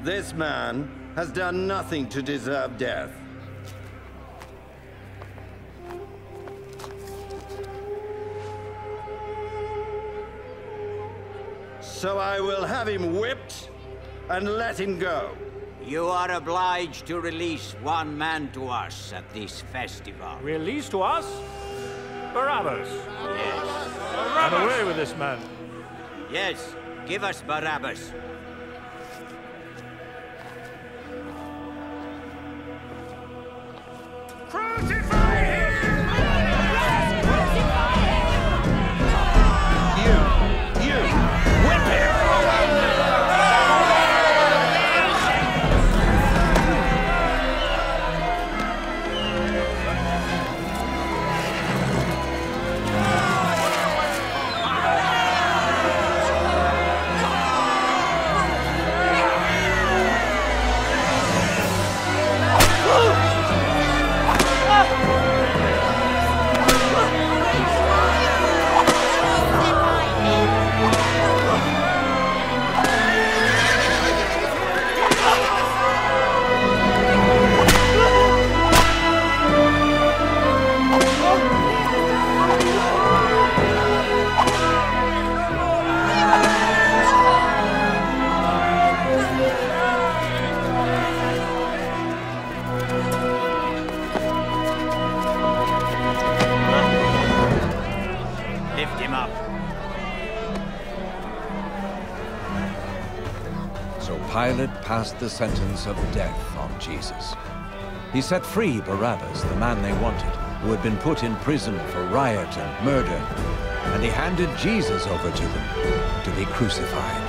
This man has done nothing to deserve death. So I will have him whipped and let him go. You are obliged to release one man to us at this festival. Release to us? Barabbas. Yes. And away with this man. Yes, give us Barabbas. Crucify him! You! Whip him! Lift him up. So Pilate passed the sentence of death on Jesus. He set free Barabbas, the man they wanted, who had been put in prison for riot and murder, and he handed Jesus over to them to be crucified.